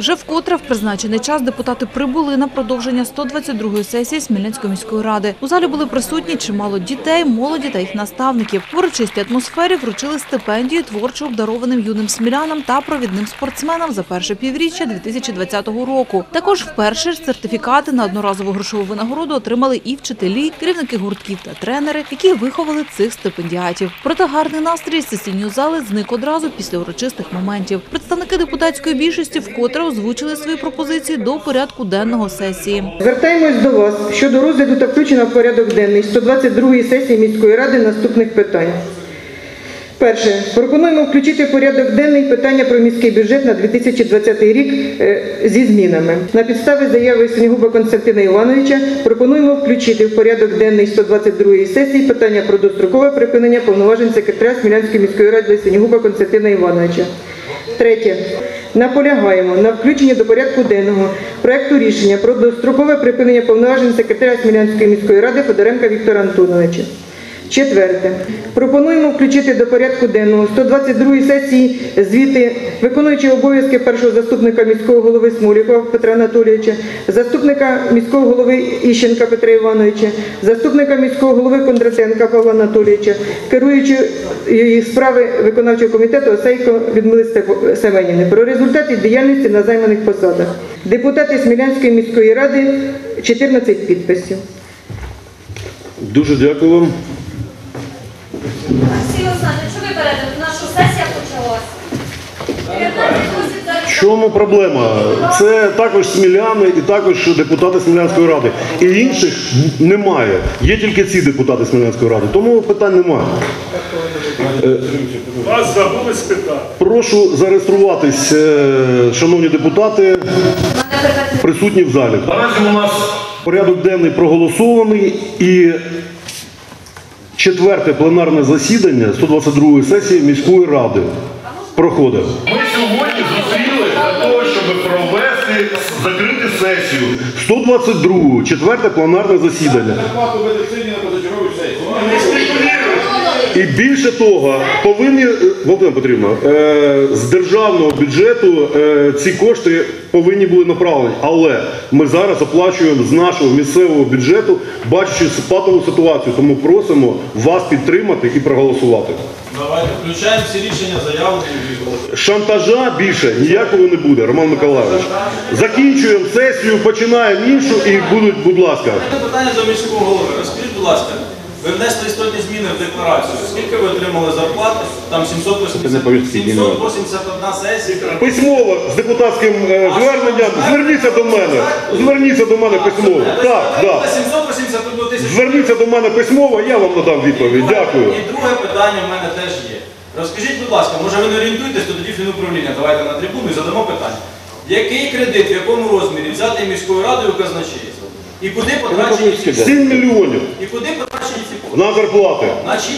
Вже вкотре в призначений час депутати прибули на продовження 122-ї сесії Смілянської міської ради. У залі були присутні чимало дітей, молоді та їх наставників. В урочистій атмосфері вручили стипендію творчо обдарованим юним смілянам та провідним спортсменам за перше півріччя 2020 року. Також вперше сертифікати на одноразову грошову винагороду отримали і вчителі, керівники гуртків та тренери, які виховали цих стипендіатів. Проте гарний настрій з сесійної зали зник одразу після урочистих моментів. Представники депутатської більшості вкотре озвучили свої пропозиції до порядку денного сесії. Звертаємось до вас щодо розгляду та включення в порядок денний 122-ї сесії міської ради наступних питань. Перше. Пропонуємо включити в порядок денний питання про міський бюджет на 2020 рік зі змінами. На підставі заяви Синігуба Костянтина Івановича пропонуємо включити в порядок денний 122-ї сесії питання про дострокове припинення повноважень секретаря Смілянської міської ради Синігуба Костянтина Івановича. Третє. Наполягаємо на включенні до порядку денного проекту рішення про дострокове припинення повноважень секретаря Смілянської міської ради Федоренка Віктора Антоновича. Четверте. Пропонуємо включити до порядку денного 122-ї сесії звіти виконуючого обов'язки першого заступника міського голови Смолікова Петра Анатолійовича, заступника міського голови Іщенка Петра Івановича, заступника міського голови Кондратенка Павла Анатолійовича, керуючої справи виконавчого комітету Осейко Людмили Семенівни про результати діяльності на займаних посадах. Депутати Смілянської міської ради 14 підписів. Дуже дякую вам. Олексій Олександрович, що ви берете? Наша сесія почалась. В чому проблема? Це також сміляни і також депутати Смілянської ради. І інших немає. Є тільки ці депутати Смілянської ради. Тому питань немає. Вас забули спитати. Прошу зареєструватись, шановні депутати, присутні в залі. Наразі у нас порядок денний проголосований і четверте пленарне засідання 122-ї сесії міської ради проходить. Ми сьогодні зустріли для того, щоб провести закрити сесію. 122-го, четверте пленарне засідання. І більше того, повинні, Володимир Петрівна, з державного бюджету ці кошти повинні були направлені. Але ми зараз оплачуємо з нашого місцевого бюджету, бачачи патову ситуацію. Тому просимо вас підтримати і проголосувати. Давайте включаємо всі рішення, заяву. Шантажа більше ніякого не буде, Роман Миколайович. Закінчуємо сесію, починаємо іншу і будуть, будь ласка. Питання до міського голови. Розкажіть, будь ласка, ви внесли істотні зміни в декларацію. Скільки ви отримали зарплати? Там 781 сесія. Письмово з депутатським зверненням. Зверніться до мене. Зверніться до мене письмово. Так, так. 781 тисячу. Зверніться до мене письмово, я вам надам відповідь. Дякую. І друге питання в мене теж є. Розкажіть, будь ласка, може ви не орієнтуєтесь, то тоді фінуправління. Давайте на трибуну і задамо питання. Який кредит, в якому розмірі взятий міською радою у казначействі? І куди потрачені ці кошти? 7 мільйонів І куди потрачені ці кошти? на зарплати. На чиї?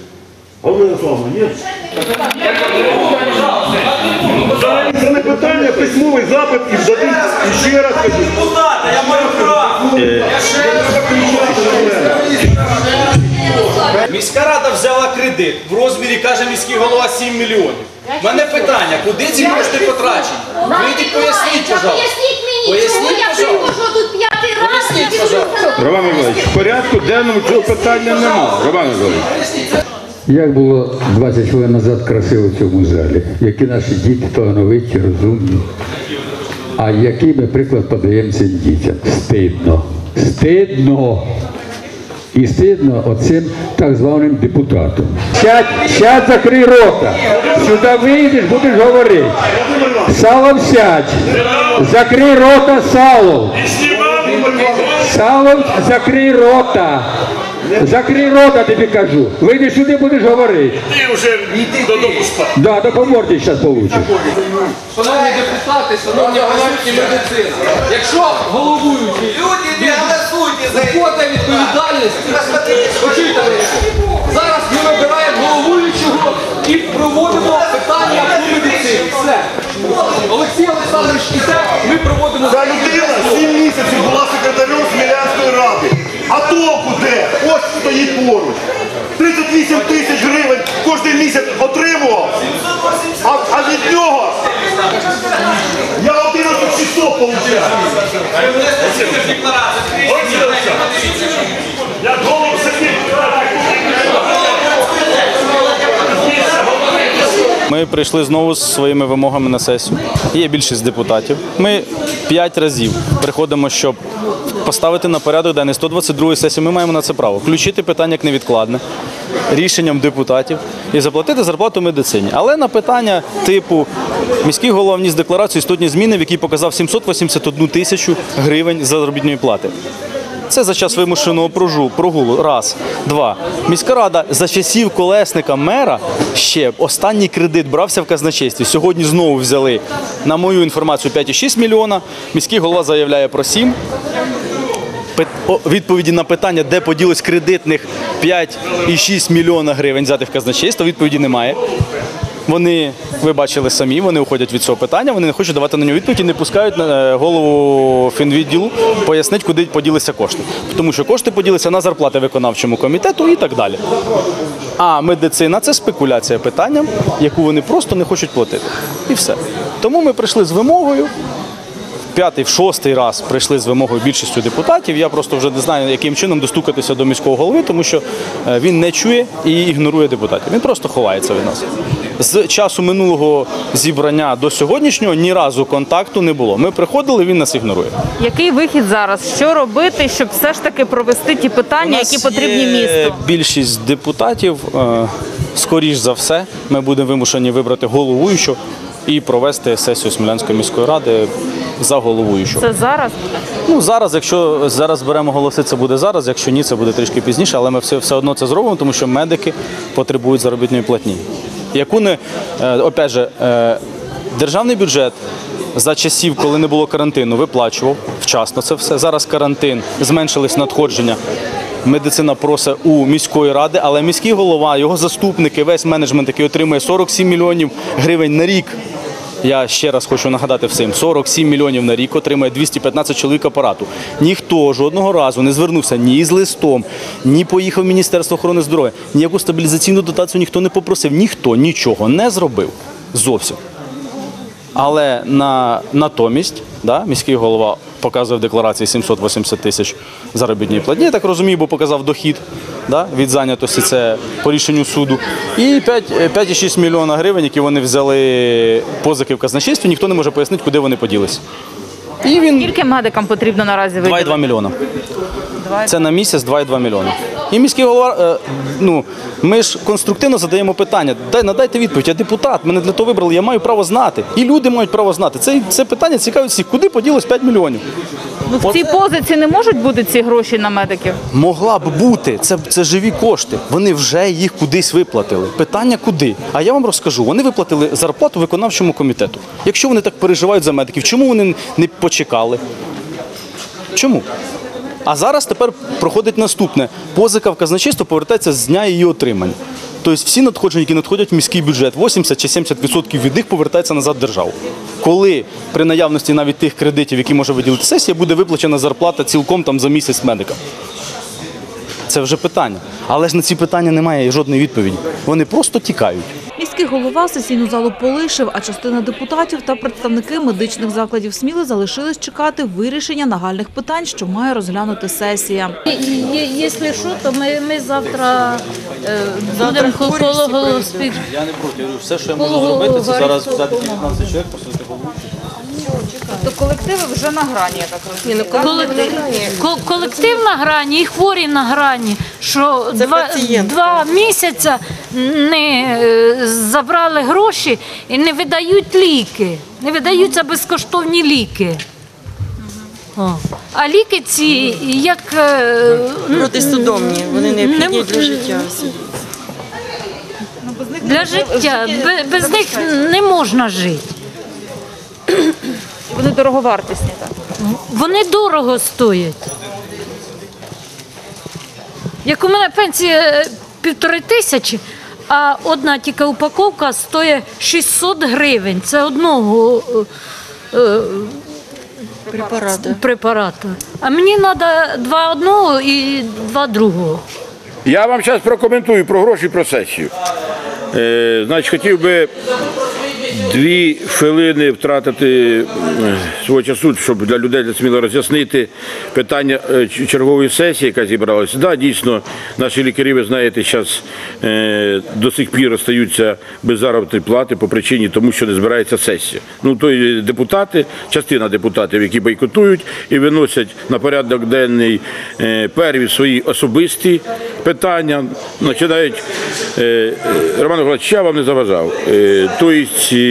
Це не питання, письмовий запит і дадуть, і ще раз кажу. Депутата, я маю право. Міська рада взяла кредит в розмірі, каже міський голова, 7 мільйонів. У мене питання, куди ці кошти потрачені? Вийдіть, поясніть, пожалуйста. Поясніть мені, чому я привожу тут п'ятий раз. Поясніть, пожалуйста. Роман Миколаївич, в порядку денному цього питання немає. Роман Миколаївич. Як було 20 хвилин назад красиво в цьому залі, які наші діти талановиті, розумні, а який ми приклад подаємо цим дітям? Стидно. Стидно. І стидно оцим так званим депутатам. Сядь, закрий рота. Сюди вийдеш, будеш говорити. Салов сядь. Закрий рота, Салов. Салов, закрий рота. Закрий рота, тобі кажу. Вийдеш сюди, будеш говорити. Ти вже додому спати. Да, до поморді зараз получиш. Шановні депутати, шановні палатні медицини, якщо головуючий виходить відповідальність, почуйте мене, зараз ми вибираємо головуючого і проводимо питання по медицині. Все. Олексій Олександрович, і це ми проводимо... Ця людина 7 місяців була секретарем Смілянської ради. А толку де? Ось стоїть поруч. 38 тисяч гривень кожен місяць отримував. А від нього я 11 виходить? Як голуб сидить. Ми прийшли знову з своїми вимогами на сесію. Є більшість депутатів. Ми 5 разів приходимо, щоб поставити на порядок денний 122 сесії. Ми маємо на це право. Включити питання як невідкладне рішенням депутатів і заплатити зарплату медицині. Але на питання типу міський голова вніс декларацію істотні зміни, в якій показав 781 тисячу гривень заробітної плати. Це за час вимушеного прогулу. Раз. Два. Міська рада за часів Колесника мера ще останній кредит брався в казначействі. Сьогодні знову взяли, на мою інформацію, 5,6 мільйона. Міський голова заявляє про 7. Відповіді на питання, де поділось кредитних 5,6 мільйона гривень взятих в казначейство, відповіді немає. Вони, ви бачили самі, вони уходять від цього питання, вони не хочуть давати на нього відповідь і не пускають голову фінвідділу пояснити, куди поділися кошти. Тому що кошти поділися на зарплати виконавчому комітету і так далі. А медицина – це спекуляція питанням, яку вони просто не хочуть платити. І все. Тому ми прийшли з вимогою. В 6-й раз прийшли з вимогою більшістю депутатів. Я просто вже не знаю, яким чином достукатися до міського голови, тому що він не чує і ігнорує депутатів. Він просто ховається від нас. З часу минулого зібрання до сьогоднішнього ні разу контакту не було. Ми приходили, він нас ігнорує. Який вихід зараз? Що робити, щоб все ж таки провести ті питання, які потрібні місту? Більшість депутатів, скоріш за все, ми будемо вимушені вибрати головуючу і провести сесію Смілянської міської ради за головуючого. Це зараз? Ну, зараз, якщо зараз беремо голоси, це буде зараз, якщо ні, це буде трішки пізніше, але ми все одно це зробимо, тому що медики потребують заробітної платні. Яку не, опять же, державний бюджет за часів, коли не було карантину, виплачував вчасно це все. Зараз карантин, зменшились надходження. Медицина просить у міської ради, але міський голова, його заступники, весь менеджмент, який отримує 47 мільйонів гривень на рік. Я ще раз хочу нагадати всім, 47 мільйонів на рік отримує 215 чоловік апарату. Ніхто жодного разу не звернувся ні з листом, ні поїхав в Міністерство охорони здоров'я, ніяку стабілізаційну дотацію ніхто не попросив, ніхто нічого не зробив зовсім. Але натомість міський голова показує в декларації 780 тисяч заробітної платні, я так розумію, бо показав дохід від зайнятості, це по рішенню суду. І 5,6 мільйона гривень, які вони взяли позики в казначействі, ніхто не може пояснити, куди вони поділися. Скільки медикам потрібно наразі виділити? 2,2 мільйона. Це на місяць 2,2 мільйона. І міський голова, ми ж конструктивно задаємо питання, надайте відповідь, я депутат, мене для того вибрали, я маю право знати. І люди мають право знати. Це питання цікавить всіх, куди поділось 5 мільйонів. В цій позиції не можуть бути ці гроші на медиків? Могла б бути, це живі кошти, вони вже їх кудись виплатили. Питання куди? А я вам розкажу, вони виплатили зарплату виконавчому комітету. Якщо вони так переживають за медиків, чому вони не почекали? Чому? А зараз тепер проходить наступне. Позика в казначейство повертається з дня її отримання. Тобто всі надходження, які надходять в міський бюджет, 80 чи 70% від них повертається назад в державу. Коли при наявності навіть тих кредитів, які може виділити сесія, буде виплачена зарплата цілком за місяць медикам? Це вже питання. Але ж на ці питання немає жодної відповіді. Вони просто тікають. Міський голова сесійну залу полишив, а частина депутатів та представники медичних закладів Сміли залишились чекати вирішення нагальних питань, що має розглянути сесія. Якщо що, то ми завтра будемо коло спів. Я не проти, все, що я можу зробити, це зараз взяти 15 чоловік, посадити голову. Тобто колективи вже на грані, я так розумію. Колектив на грані і хворі на грані, що 2 місяці не забрали гроші і не видають ліки, не видаються безкоштовні ліки. А ліки ці, як... Протисудомні, вони необхідні для життя. Для життя, без них не можна жити. Вони дороговартісні, так? Вони дорого стоять. Як у мене пенсія 1500, а одна тільки упаковка стоїть 600 гривень. Це одного препарату. А мені треба 2 одного і 2 другого. Я вам зараз прокоментую про гроші, про сесію. Значить, хотів би 2 хвилини втратити свого часу, щоб для людей сміло роз'яснити питання чергової сесії, яка зібралася. Да, дійсно, наші лікарі, ви знаєте, зараз до сих пір остаються без заробітної плати по причині тому, що не збирається сесія. Ну, то є депутати, частина депутатів, які бойкотують і виносять на порядок денний перві свої особисті питання, починають, Роман Миколаївич, я вам не заважав. Тобто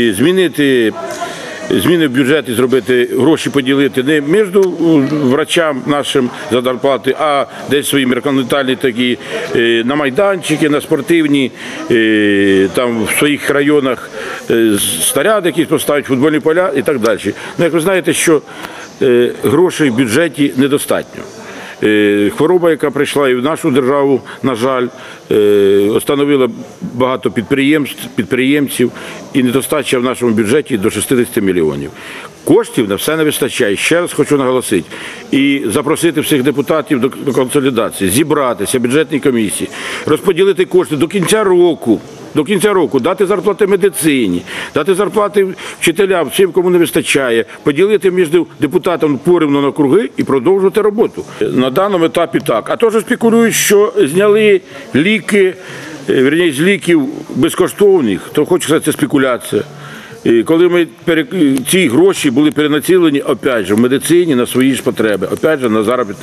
зміни в бюджеті зробити, гроші поділити не між врачам нашим за зарплати, а десь свої меркантильні такі на майданчики, на спортивні, там в своїх районах снаряди якісь поставити, футбольні поля і так далі. Ну, як ви знаєте, що грошей в бюджеті недостатньо. Хвороба, яка прийшла і в нашу державу, на жаль, остановила багато підприємців, і недостача в нашому бюджеті до 60 мільйонів. Коштів на все не вистачає. Ще раз хочу наголосити і запросити всіх депутатів до консолідації, зібратися в бюджетній комісії, розподілити кошти до кінця року, дати зарплати медицині, дати зарплати вчителям, всім, кому не вистачає, поділити між депутатами порівну на круги і продовжувати роботу. На даному етапі так. А то, що спекулюють, що зняли ліки, з ліків безкоштовних, то хочу сказати, це спекуляція. Коли ці гроші були перенацілені, опять же, в медицині на свої ж потреби, опять же, на заробітні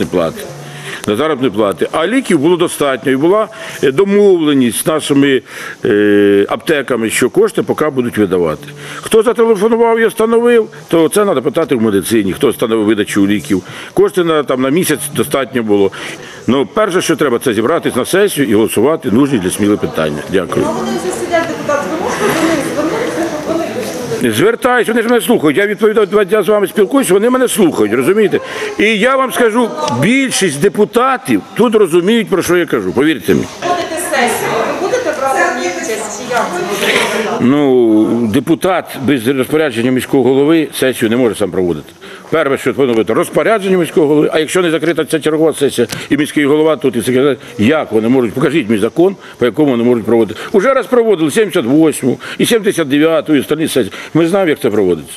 плати. А ліків було достатньо. І була домовленість з нашими аптеками, що кошти поки будуть видавати. Хто зателефонував і встановив, то це треба питати в медицині, хто встановив видачу ліків. Кошти на місяць достатньо було. Ну, перше, що треба, це зібратися на сесію і голосувати нужні для Сміли питання. Дякую. Вони вже сидять депутати, ви можете до них звернутися, щоб вони Звертаюсь, вони ж мене слухають. Я відповідав, 2 дні з вами спілкуюся, вони мене слухають, розумієте? І я вам скажу, більшість депутатів тут розуміють, про що я кажу, повірте мені. проводите сесію, ви будете брати участь чи як? Ну, депутат без розпорядження міського голови сесію не може сам проводити. Перше, що повинно бути розпорядження міського голови, а якщо не закрита ця чергова сесія і міський голова тут і секретар, як вони можуть, покажіть мені закон, по якому вони можуть проводити. Уже раз проводили 78-му і 79-ту і останні сесії. Ми знаємо, як це проводиться.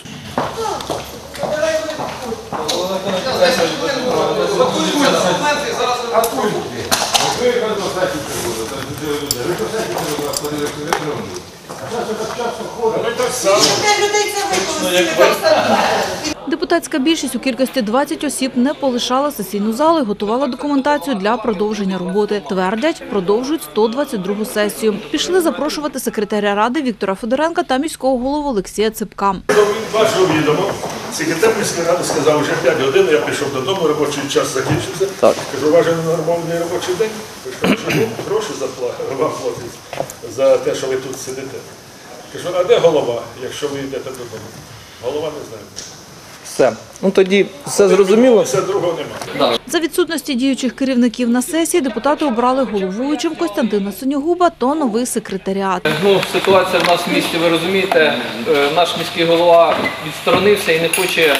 Депутатська більшість у кількості 20 осіб не полишала сесійну залу і готувала документацію для продовження роботи. Твердять, продовжують 122-гу сесію. Пішли запрошувати секретаря ради Віктора Федоренка та міського голову Олексія Ципка. Вашого відома, секретар міської ради сказав, вже 5 годин, я пішов додому, робочий час закінчився. Так. Кажу, вважаю нормальний робочий день. Кажу, що гроші вам платять за те, що ви тут сидите. Кажу, а де голова, якщо ви йдете додому? Голова не знає. Все. Ну тоді все зрозуміло. Все другого немає. За відсутності діючих керівників на сесії депутати обрали головуючим Костянтина Синьогуба та новий секретаріат. Ну, ситуація в нас в місті, ви розумієте, наш міський голова відсторонився і не хоче,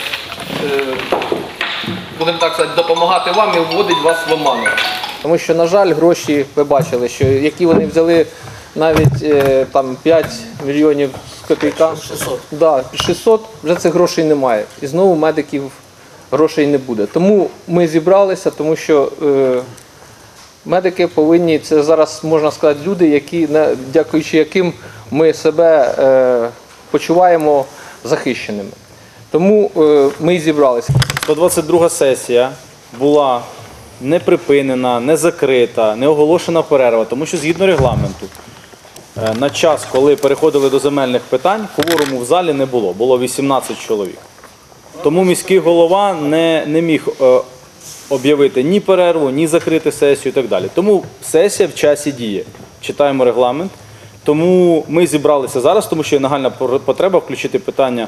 будемо так сказати, допомагати вам і вводить вас в оману. Тому що, на жаль, гроші, ви бачили, що які вони взяли навіть там 5 мільйонів з копійками. 600. Да, 600, вже цих грошей немає. І знову медиків грошей не буде. Тому ми зібралися, тому що медики повинні, це зараз, можна сказати, люди, які, дякуючи яким ми себе почуваємо захищеними. Тому ми і зібралися. 122 сесія була не припинена, не закрита, не оголошена перерва, тому що згідно регламенту на час, коли переходили до земельних питань, кворуму в залі не було, було 18 чоловік. Тому міський голова не міг об'явити ні перерву, ні закрити сесію і так далі. Тому сесія в часі діє. Читаємо регламент. Тому ми зібралися зараз, тому що є нагальна потреба включити питання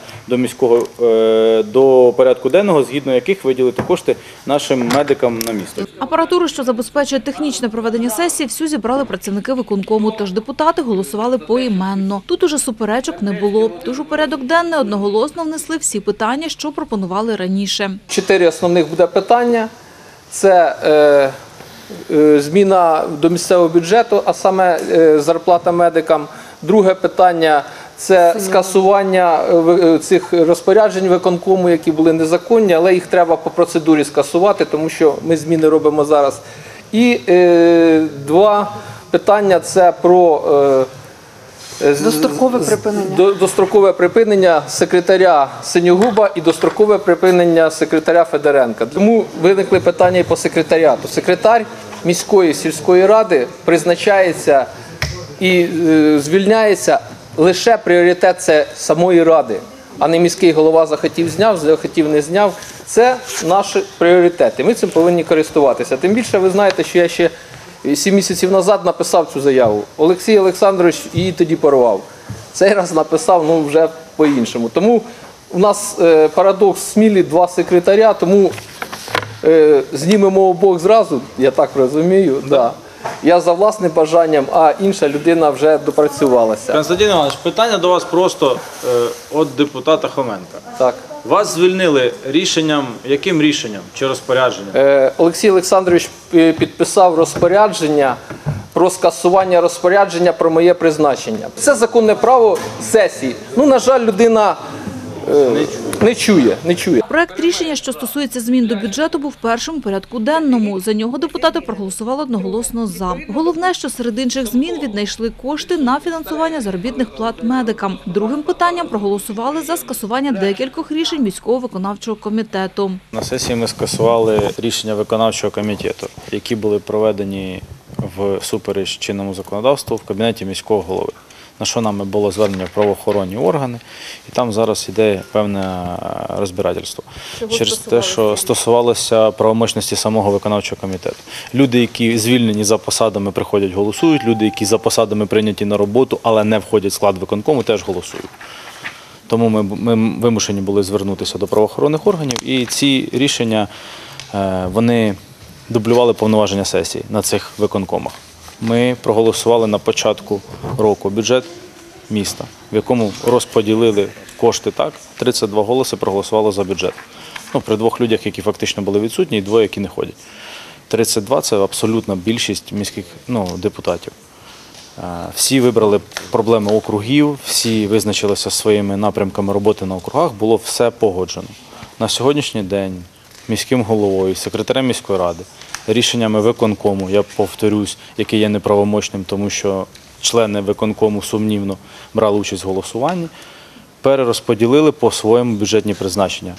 до порядку денного, згідно яких виділити кошти нашим медикам на місто. Апаратуру, що забезпечує технічне проведення сесії, всю зібрали працівники виконкому, тож депутати голосували поіменно. Тут уже суперечок не було, тож у порядок денний одноголосно внесли всі питання, що пропонували раніше. 4 основних буде питання. Це зміна до місцевого бюджету, а саме зарплата медикам. Друге питання – Це скасування цих розпоряджень виконкому, які були незаконні, але їх треба по процедурі скасувати, тому що ми зміни робимо зараз. І два питання – це про дострокове припинення секретаря Синьогуба і дострокове припинення секретаря Федоренка. Тому виникли питання і по секретаріату. Секретар міської сільської ради призначається і звільняється лише пріоритет це самої ради, а не міський голова захотів зняв, захотів не зняв. Це наші пріоритети. Ми цим повинні користуватися. Тим більше ви знаєте, що я ще 7 місяців назад написав цю заяву. Олексій Олександрович її тоді порвав. Цей раз написав вже по-іншому. Тому у нас парадокс в Смілі 2 секретаря, тому знімемо обох зразу, я так розумію. Да. Я за власним бажанням, а інша людина вже допрацювалася. Константин Іванович, питання до вас просто від депутата Хоменка. Так. Вас звільнили рішенням, яким рішенням чи розпорядженням? Олексій Олександрович підписав розпорядження про скасування розпорядження про моє призначення. Це законне право сесії. На жаль, людина не чує. Проект рішення, що стосується змін до бюджету, був першим у порядку денному. За нього депутати проголосували одноголосно «за». Головне, що серед інших змін віднайшли кошти на фінансування заробітних плат медикам. Другим питанням проголосували за скасування декількох рішень міського виконавчого комітету. На сесії ми скасували рішення виконавчого комітету, які були проведені всупереч чинному законодавству в кабінеті міського голови. На що нами було звернення в правоохоронні органи, і там зараз йде певне розбирательство. Через те, що стосувалося правомочності самого виконавчого комітету. Люди, які звільнені за посадами, приходять, голосують. Люди, які за посадами прийняті на роботу, але не входять в склад виконкому, теж голосують. Тому ми вимушені були звернутися до правоохоронних органів, і ці рішення, вони дублювали повноваження сесії на цих виконкомах. Ми проголосували на початку року бюджет міста, в якому розподілили кошти так, 32 голоси проголосувало за бюджет. При 2 людях, які фактично були відсутні, і 2, які не ходять. 32 – це абсолютна більшість міських депутатів. Всі вибрали проблеми округів, всі визначилися своїми напрямками роботи на округах, було все погоджено. На сьогоднішній день міським головою, секретарем міської ради, рішеннями виконкому, я повторюсь, який є неправомочним, тому що члени виконкому сумнівно брали участь в голосуванні, перерозподілили по-своєму бюджетні призначення.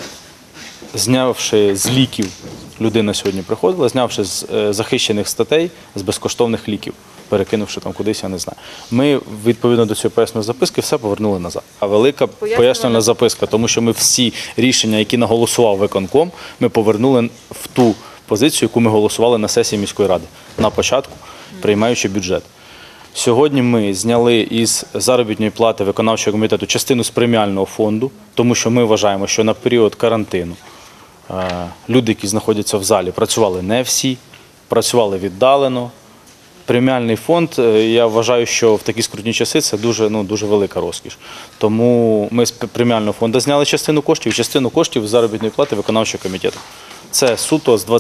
Знявши з ліків, людина сьогодні приходила, знявши з захищених статей, з безкоштовних ліків, перекинувши там кудись, я не знаю. Ми, відповідно до цієї пояснювальної записки, все повернули назад. А велика пояснювальна записка, тому що ми всі рішення, які наголосував виконком, ми повернули в ту позицію, яку ми голосували на сесії міської ради, на початку, приймаючи бюджет. Сьогодні ми зняли із заробітної плати виконавчого комітету частину з преміального фонду, тому що ми вважаємо, що на період карантину люди, які знаходяться в залі, працювали не всі, працювали віддалено. Преміальний фонд, я вважаю, що в такі скрутні часи це дуже велика розкіш. Тому ми з преміального фонду зняли частину коштів, і частину коштів з заробітної плати виконавчого комітету. Це суто з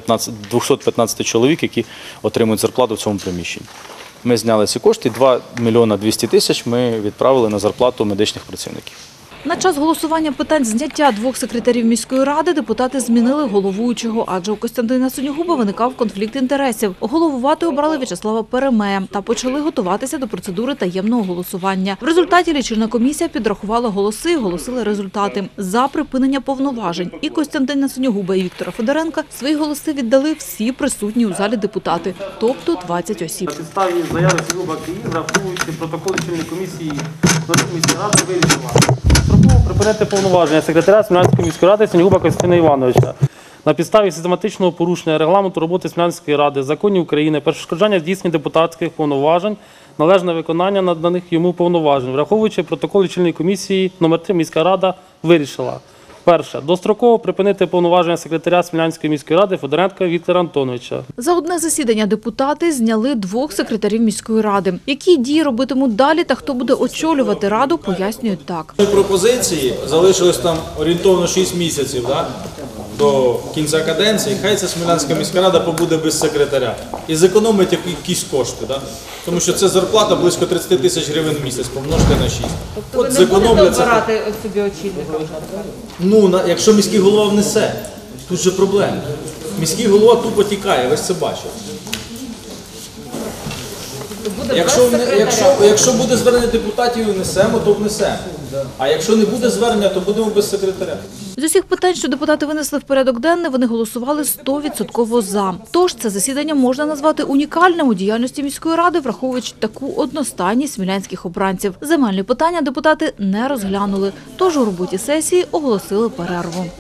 215 чоловік, які отримують зарплату в цьому приміщенні. Ми зняли ці кошти, 2 мільйони 200 тисяч ми відправили на зарплату медичних працівників. На час голосування питань зняття 2 секретарів міської ради депутати змінили головуючого, адже у Костянтина Синьогуба виникав конфлікт інтересів. Головувати обрали В'ячеслава Перемея та почали готуватися до процедури таємного голосування. В результаті лічильна комісія підрахувала голоси і оголосила результати. За припинення повноважень і Костянтина Синьогуба, і Віктора Федоренка свої голоси віддали всі присутні у залі депутати, тобто 20 осіб. На підставі заяви Синьогуба Київ, враховуючи протокол лічильної комісії міської ради, вирішила припинити повноваження секретаря Смілянської міської ради Синьогуба Костянтина Івановича. На підставі систематичного порушення регламенту роботи Смілянської ради, законів України, перешкоджання здійснення депутатських повноважень, належне виконання наданих йому повноважень. Враховуючи протокол лічильної комісії номер 3, міська рада вирішила. Перше. Достроково припинити повноваження секретаря Смілянської міської ради Федоренка Віктора Антоновича. За одне засідання депутати зняли 2 секретарів міської ради. Які дії робитимуть далі та хто буде очолювати раду, пояснюють так. Пропозиції залишилось там орієнтовно 6 місяців. до кінця каденції, хай ця Смілянська міська рада побуде без секретаря і зекономить якісь кошти. Да? Тому що це зарплата близько 30 тисяч гривень в місяць, помножте на 6. Тобто ви не будете обирати собі очільника? Ну, якщо міський голова внесе, тут же проблема. Міський голова тупо тікає, ви ж це бачите. Якщо буде звернення депутатів і внесемо, то внесемо. А якщо не буде звернення, то будемо без секретаря. З усіх питань, що депутати винесли в порядок денний, вони голосували 100% за. Тож це засідання можна назвати унікальним у діяльності міської ради, враховуючи таку одностайність смілянських обранців. Земельні питання депутати не розглянули, тож у роботі сесії оголосили перерву.